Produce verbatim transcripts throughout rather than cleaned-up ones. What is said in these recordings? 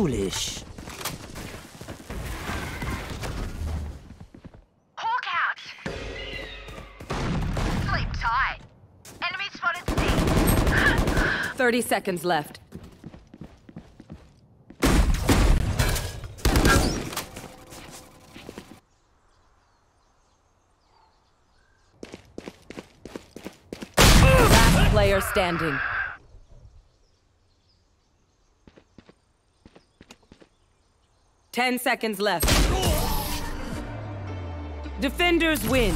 foolish. Hawk out! Sleep tight. Enemy spotted C. thirty seconds left. Last player standing. Ten seconds left. Defenders win.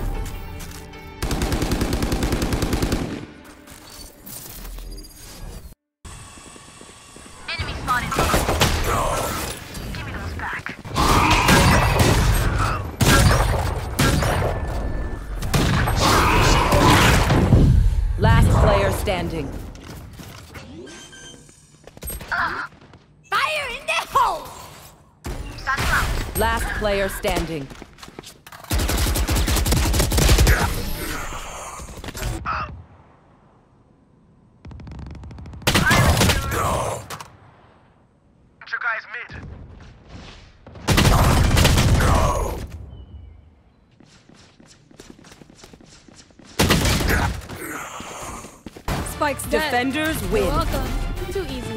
Enemy spotted C. Give me those back. Last player standing. Fire in the hole! Satchel out. Last player standing. Your guys mid. Spike's defenders win. You're welcome. Too easy.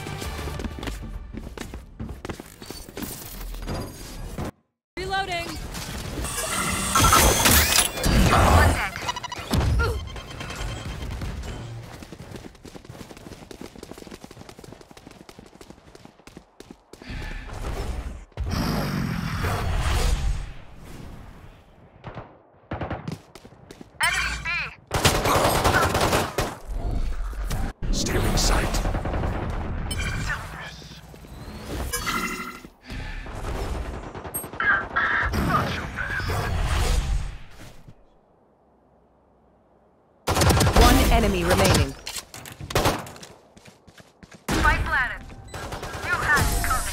Reloading. One dead. Enemy B. Stealing sight. One enemy remaining. Spike planted. You had it coming.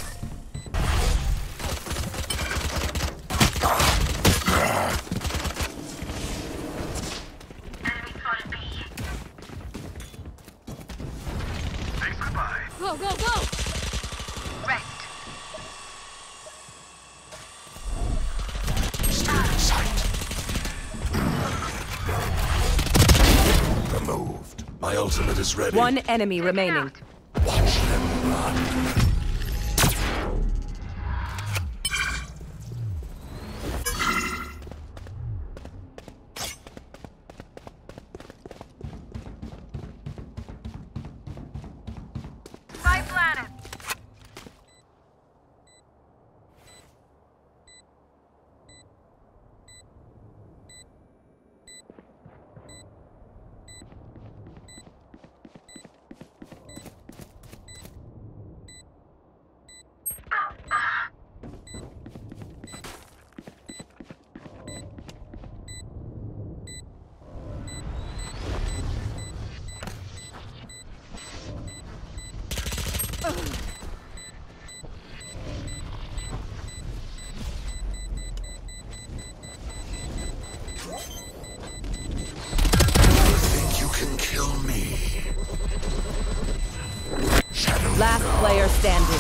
Enemy spotted B. Thanks, goodbye. Go, go, go! Wrecked. Stealing sight. Removed. My ultimate is ready. One enemy remaining. Watch them run. Spike planted. You think you can kill me? Shadow. Last player standing.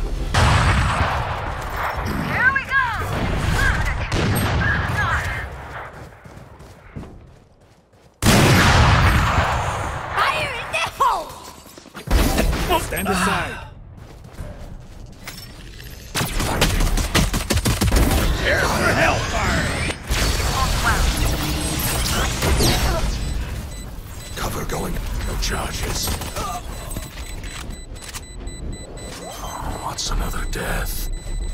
Here we go! Fire in the hole! Stand aside. Here's for hellfire. Cover going. No charges. What's another death?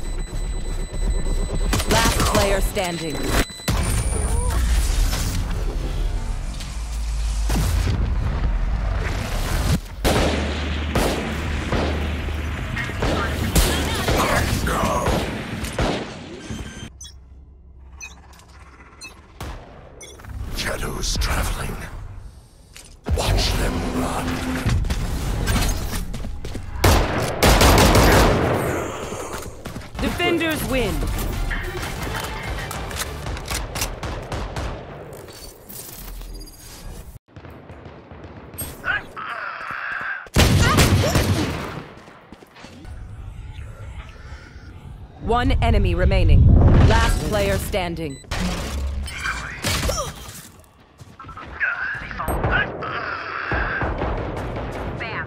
Last player standing. No. Shadows traveling. Watch them run. Defenders win. One enemy remaining. Last player standing. Bam.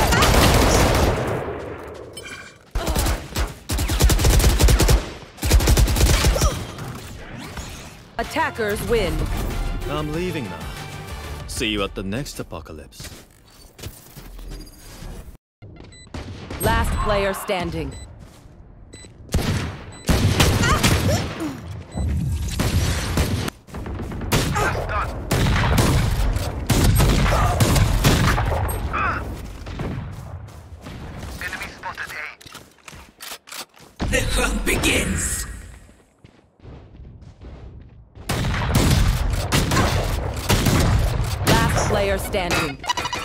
Attackers win. I'm leaving now. See you at the next apocalypse. Last player standing. Enemy spotted A. The hunt begins. Last player standing.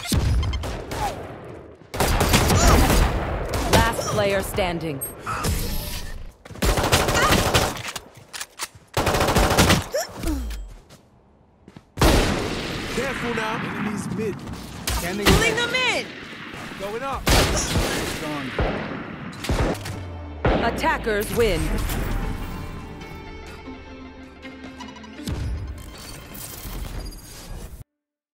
Last player standing. Careful now. Enemies mid. Scanning. Pulling them in! Going up. Gone. Attackers win.